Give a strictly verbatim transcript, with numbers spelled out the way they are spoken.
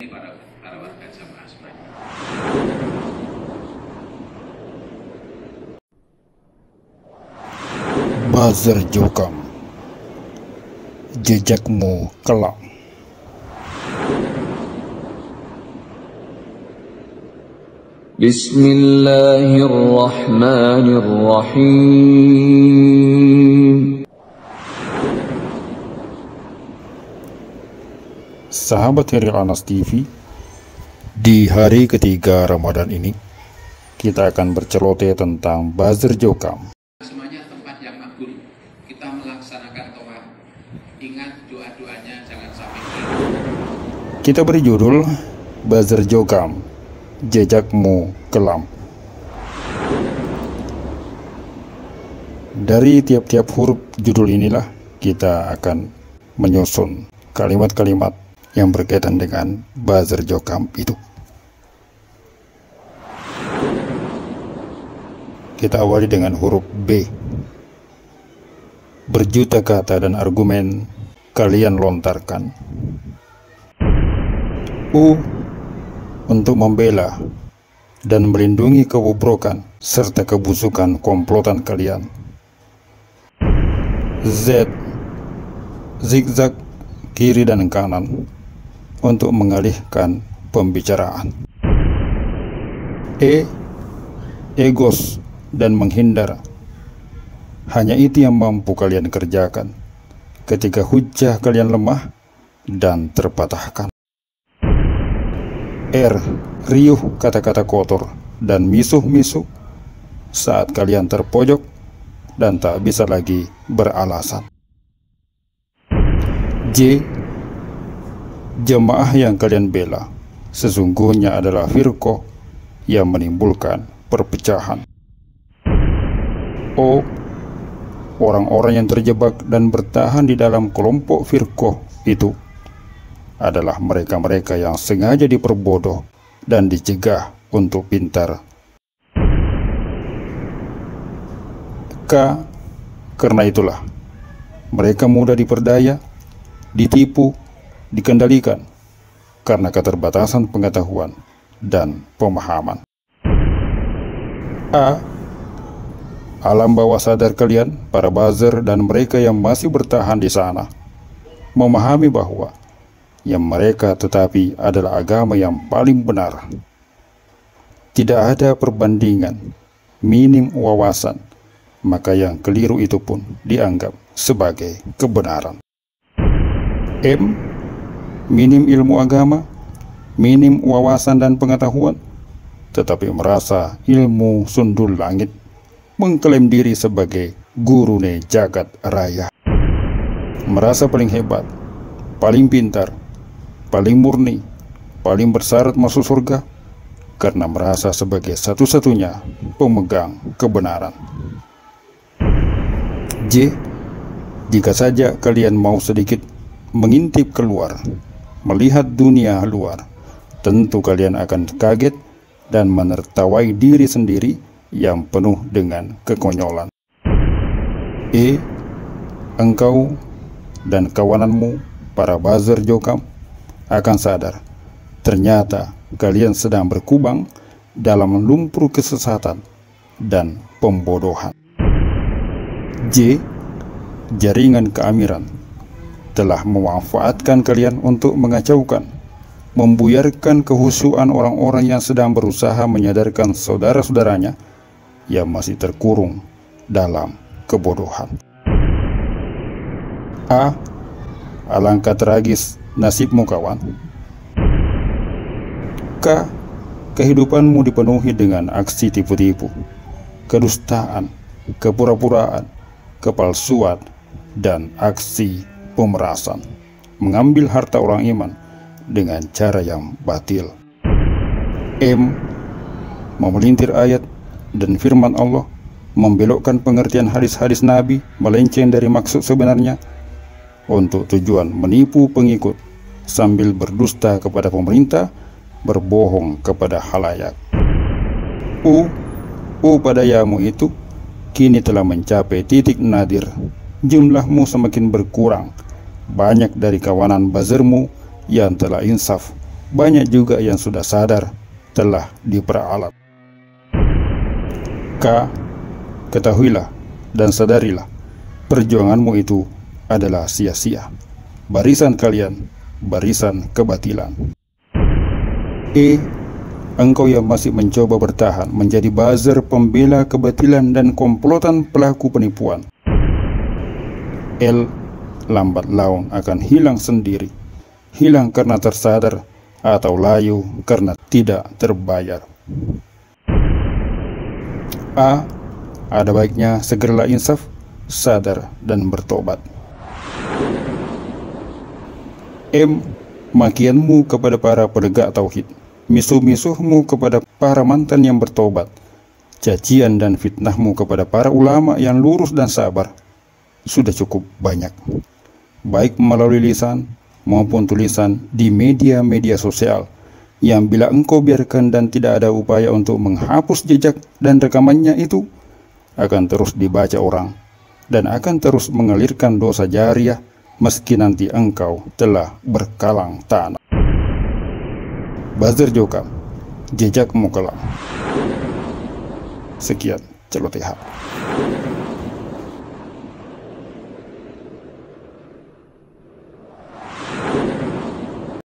para para warga jamaah semuanya. Buzzer Jokam, jejakmu kelak. Bismillahirrahmanirrahim. Sahabat Heril Anas T V, di hari ketiga Ramadan ini kita akan berceloteh tentang Buzzer Jokam. Semuanya tempat yang makbul. Kita melaksanakan tawaf. Ingat doa-doanya jangan sampai. Kita beri judul Buzzer Jokam, jejakmu kelam. Dari tiap-tiap huruf judul inilah kita akan menyusun kalimat-kalimat yang berkaitan dengan Buzzer Jokam itu. Kita awali dengan huruf B. Berjuta kata dan argumen kalian lontarkan. U. Untuk membela dan melindungi kebobrokan serta kebusukan komplotan kalian. Z. Zigzag kiri dan kanan untuk mengalihkan pembicaraan. E. Egos dan menghindar. Hanya itu yang mampu kalian kerjakan ketika hujah kalian lemah dan terpatahkan. R. Riuh kata-kata kotor dan misuh-misuh saat kalian terpojok dan tak bisa lagi beralasan. J. Jemaah yang kalian bela sesungguhnya adalah firqah yang menimbulkan perpecahan. O. Orang-orang yang terjebak dan bertahan di dalam kelompok firqah itu adalah mereka-mereka yang sengaja diperbodoh dan dicegah untuk pintar. K. Karena itulah mereka mudah diperdaya, ditipu, dikendalikan karena keterbatasan pengetahuan dan pemahaman. A. Alam bawah sadar kalian, para buzzer dan mereka yang masih bertahan di sana, memahami bahwa yang mereka tetapi adalah agama yang paling benar. Tidak ada perbandingan, minim wawasan, maka yang keliru itu pun dianggap sebagai kebenaran. M. Minim ilmu agama, minim wawasan dan pengetahuan, tetapi merasa ilmu sundul langit, mengklaim diri sebagai gurune jagat raya. Merasa paling hebat, paling pintar, paling murni, paling bersyarat masuk surga, karena merasa sebagai satu-satunya pemegang kebenaran. J. Jika saja kalian mau sedikit mengintip keluar, melihat dunia luar, tentu kalian akan kaget dan menertawai diri sendiri yang penuh dengan kekonyolan. E. Engkau dan kawananmu, para buzzer Jokam, akan sadar ternyata kalian sedang berkubang dalam lumpur kesesatan dan pembodohan. J. Jaringan keamiran telah memanfaatkan kalian untuk mengacaukan, membuyarkan kehusuan orang-orang yang sedang berusaha menyadarkan saudara-saudaranya yang masih terkurung dalam kebodohan. A. Alangkah tragis nasibmu kawan. K. Kehidupanmu dipenuhi dengan aksi tipu-tipu, kedustaan, kepura-puraan, kepalsuan, dan aksi pemerasan, mengambil harta orang iman dengan cara yang batil. M. Memelintir ayat dan firman Allah, membelokkan pengertian hadis-hadis Nabi, melenceng dari maksud sebenarnya untuk tujuan menipu pengikut sambil berdusta kepada pemerintah, berbohong kepada halayak. U. U pada yamu itu kini telah mencapai titik nadir. Jumlahmu semakin berkurang. Banyak dari kawanan buzzermu yang telah insaf banyak juga yang sudah sadar telah diperalat. K. Ketahuilah dan sadarilah, perjuanganmu itu adalah sia-sia. Barisan kalian, barisan kebatilan. E. Engkau yang masih mencoba bertahan menjadi buzzer pembela kebatilan dan komplotan pelaku penipuan. L. Lambat laun akan hilang sendiri. Hilang karena tersadar atau layu karena tidak terbayar. A. Ada baiknya segeralah insaf, sadar dan bertobat. M. Makianmu kepada para penegak tauhid, misuh-misuhmu kepada para mantan yang bertobat, cacian dan fitnahmu kepada para ulama yang lurus dan sabar sudah cukup banyak, baik melalui lisan maupun tulisan di media-media sosial, yang bila engkau biarkan dan tidak ada upaya untuk menghapus jejak dan rekamannya itu, akan terus dibaca orang dan akan terus mengalirkan dosa jariah meski nanti engkau telah berkalang tanah. Buzzer Joka, jejakmu kelam. Sekian, celoteha.